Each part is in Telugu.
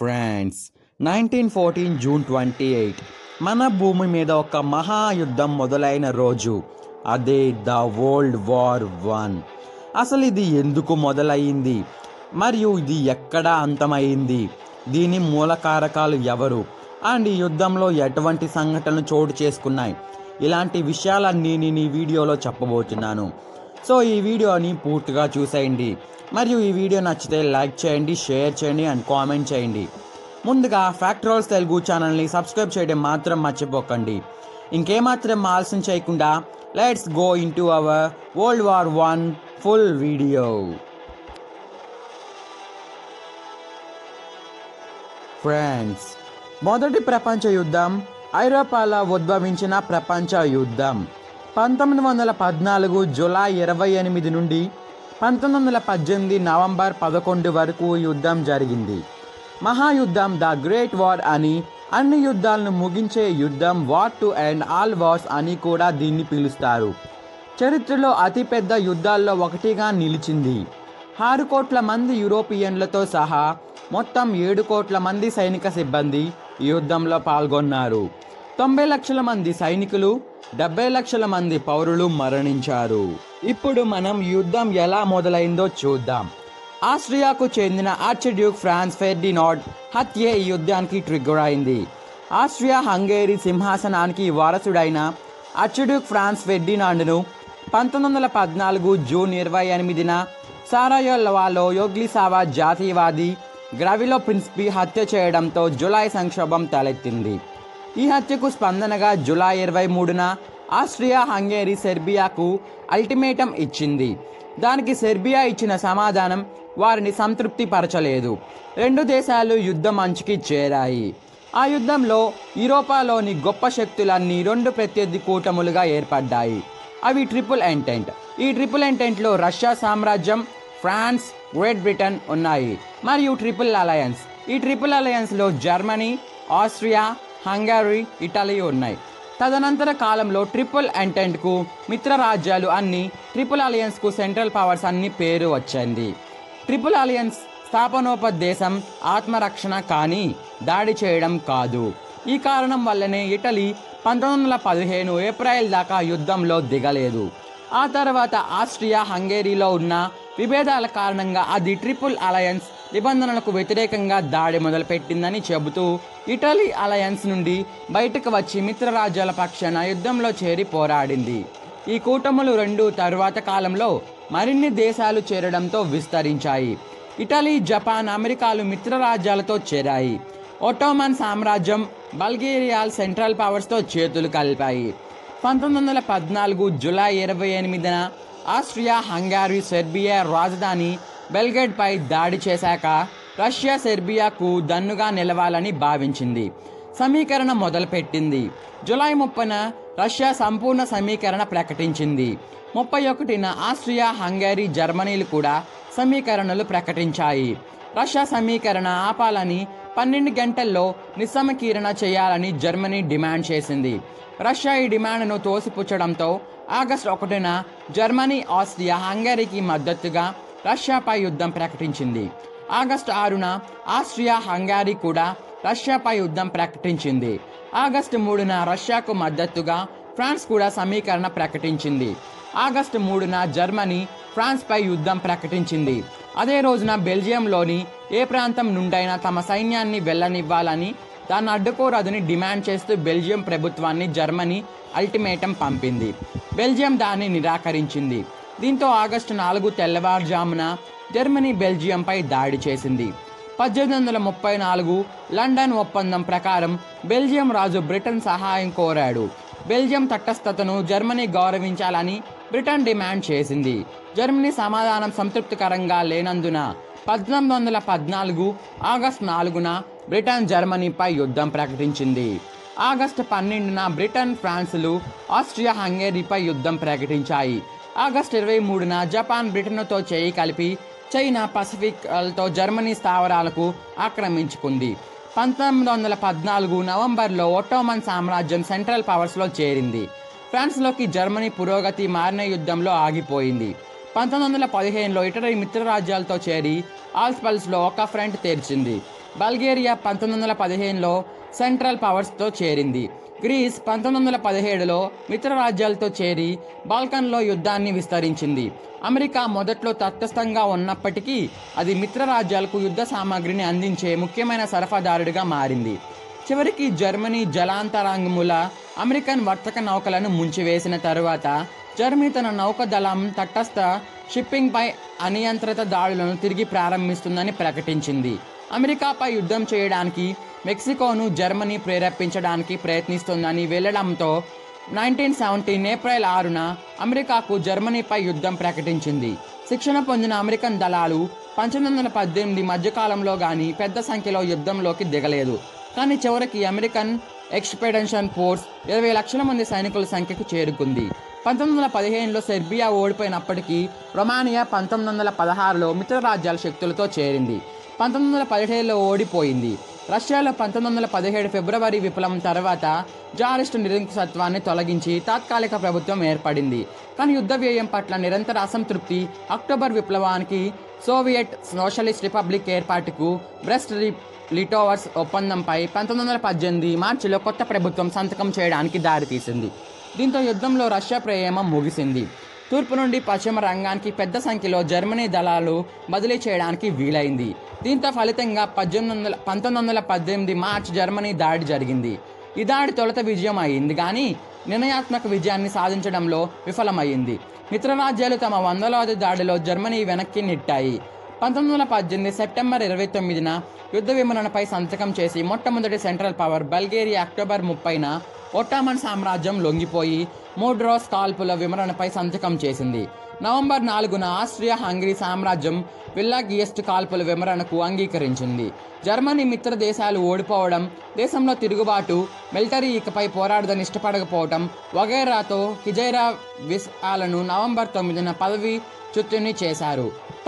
ఫ్రాన్స్ 1914 జూన్ 28 మన భూమి మీద ఒక మహాయుద్ధం మొదలైన రోజు. అదే ద వరల్డ్ వార్ 1. అసలు ఇది ఎందుకు మొదలయ్యింది మరియు ఇది ఎక్కడ అంతమైంది, దీని మూల కారకాలు ఎవరు అండ్ ఈ యుద్ధంలో ఎటువంటి సంఘటనలు చోటు చేసుకున్నాయి, ఇలాంటి విషయాలన్నీ నేను ఈ వీడియోలో చెప్పబోతున్నాను. సో ఈ వీడియోని పూర్తిగా చూసేయండి. మరియు ఈ వీడియో నచ్చితే లైక్ చేయండి, షేర్ చేయండి అండ్ కామెంట్ చేయండి. ముందుగా ఫ్యాక్ట్ రోల్స్ తెలుగు ఛానల్ని సబ్స్క్రైబ్ చేయడం మాత్రం మర్చిపోకండి. ఇంకేమాత్రం ఆలస్యం చేయకుండా let's go into our world war 1 full video. Friends, మొదటి ప్రపంచ యుద్ధం ఐరోపాలో ఉద్భవించిన ప్రపంచ యుద్ధం 1914 జూలై 28 నుండి 1918 నవంబర్ 11 వరకు యుద్ధం జరిగింది. మహాయుద్ధం ద గ్రేట్ వార్ అని, అన్ని యుద్ధాలను ముగించే యుద్ధం, war to end all wars అని కూడా దీన్ని పిలుస్తారు. చరిత్రలో అతిపెద్ద యుద్ధాల్లో ఒకటిగా నిలిచింది. 6 కోట్ల మంది యూరోపియన్లతో సహా మొత్తం 7 కోట్ల మంది సైనిక సిబ్బంది ఈ యుద్ధంలో పాల్గొన్నారు. 90 లక్షల మంది సైనికులు, 70 లక్షల మంది పౌరులు మరణించారు. ఇప్పుడు మనం యుద్ధం ఎలా మొదలైందో చూద్దాం. ఆస్ట్రియాకు చెందిన ఆర్చ్డ్యూక్ ఫ్రాన్స్ ఫెర్డినాండ్ హత్య ఈ యుద్ధానికి ట్రిగ్గర్ అయింది. ఆస్ట్రియా హంగేరీ సింహాసనానికి వారసుడైన ఆర్చ్డ్యూక్ ఫ్రాన్స్ ఫెర్డినాండ్ను 1914 జూన్ 28న సారాయోలో యోగ్లిసావా జాతీయవాది గ్రావిలో ప్రిన్స్పీ హత్య చేయడంతో జులై సంక్షోభం తలెత్తింది. ఈ హత్యకు స్పందనగా జూలై 23న ఆస్ట్రియా హంగేరీ సెర్బియాకు అల్టిమేటం ఇచ్చింది. దానికి సెర్బియా ఇచ్చిన సమాధానం వారిని సంతృప్తి పరచలేదు. 2 దేశాలు యుద్ధం అంచుకి చేరాయి. ఆ యుద్ధంలో యూరోపాలోని గొప్ప శక్తులన్నీ 2 ప్రత్యర్థి కూటములుగా ఏర్పడ్డాయి. అవి ట్రిపుల్ ఎంటెంట్. ఈ ట్రిపుల్ ఎంటెంట్లో రష్యా సామ్రాజ్యం, ఫ్రాన్స్, గ్రేట్ బ్రిటన్ ఉన్నాయి మరియు ట్రిపుల్ అలయన్స్. ఈ ట్రిపుల్ అలయన్స్లో జర్మనీ, ఆస్ట్రియా, హంగరీ, ఇటలీ ఉన్నాయి. తదనంతర కాలంలో ట్రిపుల్ ఎంటెంట్కు మిత్ర రాజ్యాలు అన్ని, ట్రిపుల్ అలయన్స్కు సెంట్రల్ పవర్స్ అన్ని పేరు వచ్చింది. ట్రిపుల్ అలయన్స్ స్థాపనోపదేశం ఆత్మరక్షణ కానీ దాడి చేయడం కాదు. ఈ కారణం వల్లనే ఇటలీ 1915 ఏప్రిల్ దాకా యుద్ధంలో దిగలేదు. ఆ తర్వాత ఆస్ట్రియా హంగేరీలో ఉన్న విభేదాల కారణంగా అది ట్రిపుల్ అలయన్స్ నిబంధనలకు వ్యతిరేకంగా దాడి మొదలుపెట్టిందని చెబుతూ ఇటలీ అలయన్స్ నుండి బయటకు వచ్చి మిత్రరాజ్యాల పక్షాన యుద్ధంలో చేరి పోరాడింది. ఈ కూటములు 2 తరువాత కాలంలో మరిన్ని దేశాలు చేరడంతో విస్తరించాయి. ఇటలీ, జపాన్, అమెరికాలు మిత్రరాజ్యాలతో చేరాయి. ఒట్టోమన్ సామ్రాజ్యం, బల్గేరియాల్ సెంట్రల్ పవర్స్తో చేతులు కలిపాయి. 1914 జూలై 28న ఆస్ట్రియా హంగరీ సెర్బియా రాజధాని బెల్గ్రేడ్పై దాడి చేశాక రష్యా సెర్బియాకు దన్నుగా నిలవాలని భావించింది. సమీకరణ మొదలుపెట్టింది. జూలై 30న రష్యా సంపూర్ణ సమీకరణ ప్రకటించింది. 31న ఆస్ట్రియా, హంగరీ, జర్మనీలు కూడా సమీకరణలు ప్రకటించాయి. రష్యా సమీకరణ ఆపాలని, 12 గంటల్లో నిస్సమీకరణ చేయాలని జర్మనీ డిమాండ్ చేసింది. రష్యా ఈ డిమాండ్ను తోసిపుచ్చడంతో ఆగస్టు 1న జర్మనీ, ఆస్ట్రియా, హంగరీకి మద్దతుగా రష్యాపై యుద్ధం ప్రకటించింది. ఆగస్టు 6న ఆస్ట్రియా, హంగరీ కూడా రష్యాపై యుద్ధం ప్రకటించింది. ఆగస్టు 3న రష్యాకు మద్దతుగా ఫ్రాన్స్ కూడా సమీకరణ ప్రకటించింది. ఆగస్టు 3న జర్మనీ ఫ్రాన్స్పై యుద్ధం ప్రకటించింది. అదే రోజున బెల్జియంలోని ఏ ప్రాంతం నుండైనా తమ సైన్యాన్ని వెళ్ళనివ్వాలని, దాన్ని అడ్డుకోరాదని డిమాండ్ చేస్తూ బెల్జియం ప్రభుత్వాన్ని జర్మనీ అల్టిమేటం పంపింది. బెల్జియం దాన్ని నిరాకరించింది. దీంతో ఆగస్టు 4 తెల్లవారుజామున జర్మనీ బెల్జియంపై దాడి చేసింది. 1834 లండన్ ఒప్పందం ప్రకారం బెల్జియం రాజు బ్రిటన్ సహాయం కోరాడు. బెల్జియం తటస్థతను జర్మనీ గౌరవించాలని బ్రిటన్ డిమాండ్ చేసింది. జర్మనీ సమాధానం సంతృప్తికరంగా లేనందున 1914 ఆగస్టు 4న బ్రిటన్ జర్మనీపై యుద్ధం ప్రకటించింది. ఆగస్టు 12న బ్రిటన్, ఫ్రాన్స్లు ఆస్ట్రియా, హంగరీపై యుద్ధం ప్రకటించాయి. ఆగస్టు 23న జపాన్ బ్రిటన్తో చేయి కలిపి చైనా, పసిఫిక్లతో జర్మనీ స్థావరాలకు ఆక్రమించుకుంది. 1914 నవంబర్లో ఒట్టోమన్ సామ్రాజ్యం సెంట్రల్ పవర్స్లో చేరింది. ఫ్రాన్స్లోకి జర్మనీ పురోగతి మారిన యుద్ధంలో ఆగిపోయింది. 1915లో ఇటలీ మిత్రరాజ్యాలతో చేరి ఆల్స్పల్స్లో ఒక ఫ్రంట్ తెరిచింది. బల్గేరియా 1915లో సెంట్రల్ పవర్స్తో చేరింది. గ్రీస్ 1917లో మిత్ర రాజ్యాలతో చేరి బాల్కన్లో యుద్ధాన్ని విస్తరించింది. అమెరికా మొదట్లో తటస్థంగా ఉన్నప్పటికీ అది మిత్ర రాజ్యాలకు యుద్ధ సామాగ్రిని అందించే ముఖ్యమైన సరఫరాదారుడిగా మారింది. చివరికి జర్మనీ జలాంతరంగముల అమెరికన్ వర్తక నౌకలను ముంచివేసిన తరువాత జర్మనీ తన నౌకాదళం తటస్థ షిప్పింగ్పై అనియంత్రిత దాడులను తిరిగి ప్రారంభిస్తుందని ప్రకటించింది. అమెరికాపై యుద్ధం చేయడానికి మెక్సికోను జర్మనీ ప్రేరేపించడానికి ప్రయత్నిస్తుందని వెళ్లడంతో 1917 ఏప్రిల్ 6న అమెరికాకు జర్మనీపై యుద్ధం ప్రకటించింది. శిక్షణ పొందిన అమెరికన్ దళాలు 1918 మధ్యకాలంలో గానీ పెద్ద సంఖ్యలో యుద్ధంలోకి దిగలేదు. కానీ చివరికి అమెరికన్ ఎక్స్పెడిషన్ ఫోర్స్ 20 లక్షల మంది సైనికుల సంఖ్యకు చేరుకుంది. 1915లో సెర్బియా ఓడిపోయినప్పటికీ రొమానియా 1916లో మిత్ర రాజ్యాల శక్తులతో చేరింది. 1917లో ఓడిపోయింది. రష్యాలో 1917 ఫిబ్రవరి విప్లవం తర్వాత జారిస్ట్ నిరంకుశత్వాన్ని తొలగించి తాత్కాలిక ప్రభుత్వం ఏర్పడింది. కానీ యుద్ధ వ్యయం పట్ల నిరంతర అసంతృప్తి అక్టోబర్ విప్లవానికి, సోవియట్ సోషలిస్ట్ రిపబ్లిక్ ఏర్పాటుకు, బ్రెస్ట్ లిటోవర్స్ ఒప్పందంపై 1918 మార్చిలో కొత్త ప్రభుత్వం సంతకం చేయడానికి దారితీసింది. దీంతో యుద్ధంలో రష్యా ప్రయాణం ముగిసింది. తూర్పు నుండి పశ్చిమ రంగానికి పెద్ద సంఖ్యలో జర్మనీ దళాలు బదిలీ చేయడానికి వీలైంది. దీంతో ఫలితంగా 1918 మార్చి జర్మనీ దాడి జరిగింది. ఈ దాడి తొలుత విజయం అయింది కానీ నిర్ణయాత్మక విజయాన్ని సాధించడంలో విఫలమైంది. మిత్రరాజ్యాలు తమ 100వ దాడిలో జర్మనీ వెనక్కి నెట్టాయి. 1918 సెప్టెంబర్ 29న యుద్ధ విమరణపై సంతకం చేసి మొట్టమొదటి సెంట్రల్ పవర్ బల్గేరియా అక్టోబర్ 30న ఒట్టోమన్ సామ్రాజ్యం లొంగిపోయి 3 రోజు కాల్పుల విమరణపై సంతకం చేసింది. నవంబర్ 4న ఆస్ట్రియా హంగరీ సామ్రాజ్యం విల్లాగియెస్ట్ కాల్పుల విమరణకు అంగీకరించింది. జర్మనీ మిత్ర దేశాలు ఓడిపోవడం, దేశంలో తిరుగుబాటు, మిలిటరీ ఇకపై పోరాడదని ఇష్టపడకపోవడం వగైరాతో కిజైరా విసాలను నవంబర్ 9న పదవి చ్యుతుని చేశారు.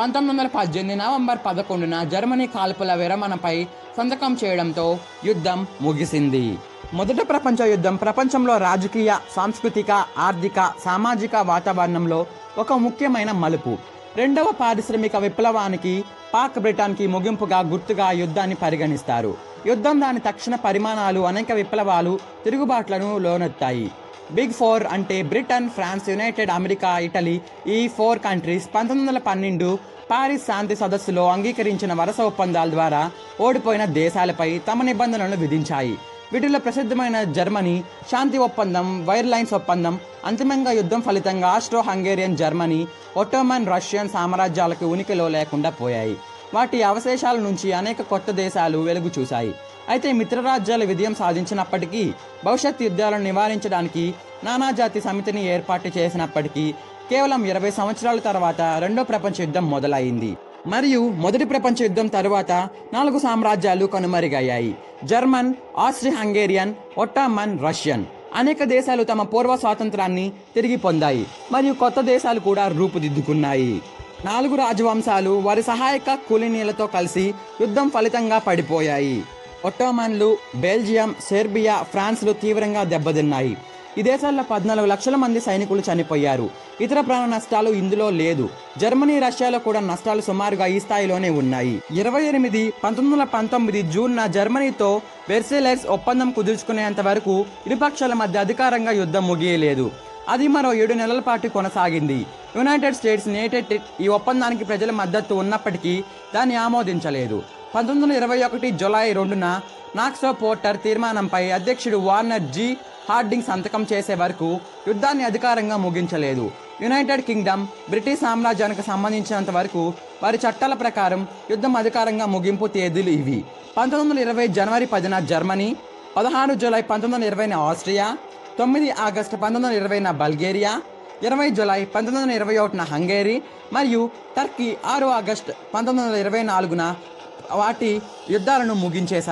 1918 నవంబర్ 11న జర్మనీ కాల్పుల విరమణపై సంతకం చేయడంతో యుద్ధం ముగిసింది. మొదటి ప్రపంచ యుద్ధం ప్రపంచంలో రాజకీయ, సాంస్కృతిక, ఆర్థిక, సామాజిక వాతావరణంలో ఒక ముఖ్యమైన మలుపు. రెండవ పారిశ్రామిక విప్లవానికి, పాక్ బ్రిటన్కి ముగింపుగా గుర్తుగా యుద్ధాన్ని పరిగణిస్తారు. యుద్ధం దాని తక్షణ పరిమాణాలు అనేక విప్లవాలు, తిరుగుబాట్లను లోనెత్తాయి. బిగ్ ఫోర్ అంటే Britain, France, United America, Italy. ఈ 4 కంట్రీస్ 1912 పారిస్ శాంతి సదస్సులో అంగీకరించిన వరుస ఒప్పందాల ద్వారా ఓడిపోయిన దేశాలపై తమ నిబంధనలను విధించాయి. వీటిలో ప్రసిద్ధమైన జర్మనీ శాంతి ఒప్పందం, వైర్లైన్స్ ఒప్పందం. అంతిమంగా యుద్ధం ఫలితంగా Austro Hungarian Germany, Ottoman Russian సామ్రాజ్యాలకు ఉనికిలో లేకుండా పోయాయి. వాటి అవశేషాల నుంచి అనేక కొత్త దేశాలు వెలుగు చూశాయి. అయితే మిత్రరాజ్యాలు విజయం సాధించినప్పటికీ, భవిష్యత్ యుద్ధాలను నివారించడానికి నానాజాతి సమితిని ఏర్పాటు చేసినప్పటికీ కేవలం 20 సంవత్సరాల తర్వాత రెండో ప్రపంచ యుద్ధం మొదలైంది. మరియు మొదటి ప్రపంచ యుద్ధం తరువాత 4 సామ్రాజ్యాలు కనుమరుగయ్యాయి: German, Austria Hungarian, Ottoman, Russian. అనేక దేశాలు తమ పూర్వ స్వాతంత్రాన్ని తిరిగి పొందాయి మరియు కొత్త దేశాలు కూడా రూపుదిద్దుకున్నాయి. 4 రాజవంశాలు వారి సహాయక కులీనీలతో కలిసి యుద్ధం ఫలితంగా పడిపోయాయి. ఒట్టోమన్లు, బెల్జియం, సెర్బియా, ఫ్రాన్స్లు తీవ్రంగా దెబ్బతిన్నాయి. ఈ దేశాల్లో 14 లక్షల మంది సైనికులు చనిపోయారు. ఇతర ప్రాణ నష్టాలు ఇందులో లేదు. జర్మనీ, రష్యాలో కూడా నష్టాలు సుమారుగా ఈ స్థాయిలోనే ఉన్నాయి. 1919 జూన్న జర్మనీతో వెర్సైలెస్ ఒప్పందం కుదుర్చుకునేంత వరకు ఇరుపక్షాల మధ్య అధికారంగా యుద్ధం ముగియలేదు. అది మరో 7 నెలల పాటు కొనసాగింది. యునైటెడ్ స్టేట్స్ ఈ ఒప్పందానికి ప్రజల మద్దతు ఉన్నప్పటికీ దాన్ని ఆమోదించలేదు. 1921 జూలై 2న నాక్సో పోర్టర్ తీర్మానంపై అధ్యక్షుడు వార్నర్ జి హార్డింగ్ సంతకం చేసే వరకు యుద్ధాన్ని అధికారంగా ముగించలేదు. యునైటెడ్ కింగ్డమ్, బ్రిటిష్ సామ్రాజ్యానికి సంబంధించినంత వరకు వారి చట్టాల ప్రకారం యుద్ధం అధికారంగా ముగింపు తేదీలు ఇవి: 1920 జనవరి 10న జర్మనీ, 16 జూలై 1920న ఆస్ట్రియా, 9 ఆగస్టు 1920న బల్గేరియా, 20 జూలై 1921న హంగేరీ మరియు టర్కీ 6 ఆగస్టు 1924న వాటి యుద్ధాలను ముగించేశాయి.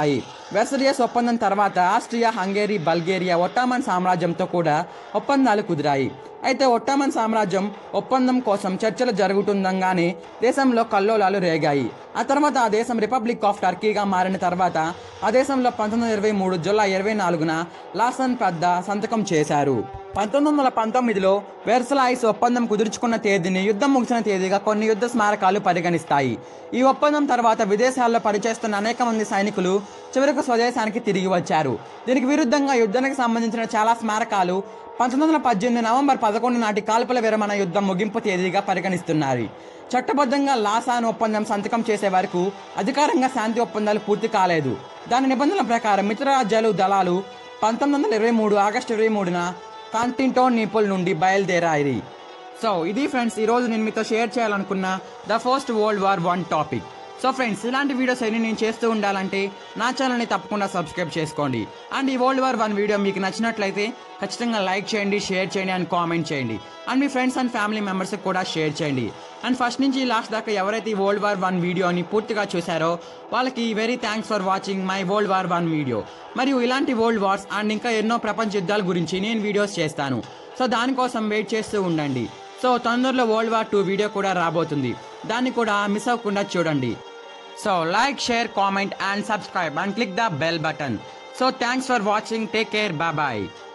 వెర్సలియస్ ఒప్పందం తర్వాత ఆస్ట్రియా, హంగేరీ, బల్గేరియా ఒట్టోమన్ సామ్రాజ్యంతో కూడా ఒప్పందాలు కుదిరాయి. అయితే ఒట్టోమన్ సామ్రాజ్యం ఒప్పందం కోసం చర్చలు జరుగుతుండగానే దేశంలో కల్లోలాలు రేగాయి. ఆ తర్వాత ఆ దేశం రిపబ్లిక్ ఆఫ్ టర్కీగా మారిన తర్వాత ఆ దేశంలో 1923 జూలై 24న లాసన్ పెద్ద సంతకం చేశారు. 1919లో వెర్సలాయిస్ ఒప్పందం కుదుర్చుకున్న తేదీని యుద్ధం ముగిసిన తేదీగా కొన్ని యుద్ధ స్మారకాలు పరిగణిస్తాయి. ఈ ఒప్పందం తర్వాత విదేశాల్లో పనిచేస్తున్న అనేక మంది సైనికులు చివరకు స్వదేశానికి తిరిగి వచ్చారు. దీనికి విరుద్ధంగా యుద్ధానికి సంబంధించిన చాలా స్మారకాలు 1918 నవంబర్ 11 నాటి కాల్పుల విరమణ యుద్ధం ముగింపు తేదీగా పరిగణిస్తున్నారు. చట్టబద్ధంగా లాసాన్ ఒప్పందం సంతకం చేసే వరకు అధికారంగా శాంతి ఒప్పందాలు పూర్తి కాలేదు. దాని నిబంధనల ప్రకారం మిత్రరాజ్యాలు దళాలు 1923 ఆగస్టు 23న కాన్స్టాంటినోపుల్ నుండి బయలుదేరాయి. సో ఇది ఫ్రెండ్స్, ఈరోజు నేను మీతో షేర్ చేయాలనుకున్న ద ఫస్ట్ వరల్డ్ వార్ 1 టాపిక్. సో ఫ్రెండ్స్, ఇలాంటి వీడియోస్ అన్ని నేను చేస్తూ ఉండాలంటే నా ఛానల్ని తప్పకుండా సబ్స్క్రైబ్ చేసుకోండి. అండ్ ఈ వరల్డ్ వార్ 1 వీడియో మీకు నచ్చినట్లయితే ఖచ్చితంగా లైక్ చేయండి, షేర్ చేయండి అండ్ కామెంట్ చేయండి. అండ్ మీ ఫ్రెండ్స్ అండ్ ఫ్యామిలీ మెంబర్స్కి కూడా షేర్ చేయండి. అండ్ ఫస్ట్ నుంచి లాస్ట్ దాకా ఎవరైతే ఈ వరల్డ్ వార్ 1 వీడియోని పూర్తిగా చూసారో వాళ్ళకి very thanks for watching my world war 1 video. మరియు ఇలాంటి వరల్డ్ వార్స్ అండ్ ఇంకా ఎన్నో ప్రపంచ యుద్ధాల గురించి నేను వీడియోస్ చేస్తాను. సో దానికోసం వెయిట్ చేస్తూ ఉండండి. సో తొందరలో వరల్డ్ వార్ 2 వీడియో కూడా రాబోతుంది, దాన్ని కూడా మిస్ అవ్వకుండా చూడండి. So like, share, comment and subscribe and click the bell button. So thanks for watching. Take care. Bye bye.